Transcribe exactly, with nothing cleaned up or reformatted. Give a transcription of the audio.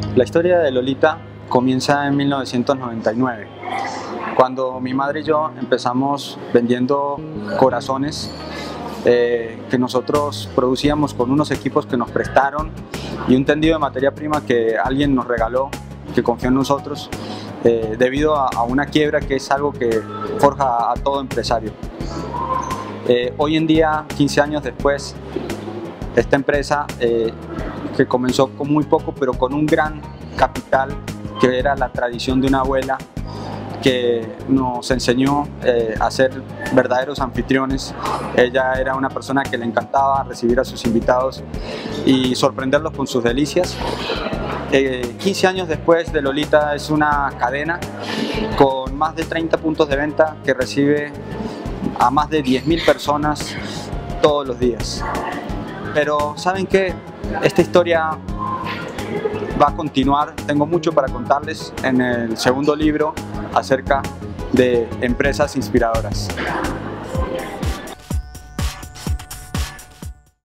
La historia de Lolita comienza en mil novecientos noventa y nueve, cuando mi madre y yo empezamos vendiendo corazones eh, que nosotros producíamos con unos equipos que nos prestaron y un tendido de materia prima que alguien nos regaló, que confió en nosotros, eh, debido a, a una quiebra que es algo que forja a todo empresario. Eh, hoy en día, quince años después, esta empresa eh, que comenzó con muy poco pero con un gran capital, que era la tradición de una abuela que nos enseñó eh, a ser verdaderos anfitriones. Ella era una persona que le encantaba recibir a sus invitados y sorprenderlos con sus delicias. Eh, quince años después de Lolita es una cadena con más de treinta puntos de venta que recibe a más de diez mil personas todos los días. Pero ¿saben qué? Esta historia va a continuar. Tengo mucho para contarles en el segundo libro acerca de empresas inspiradoras.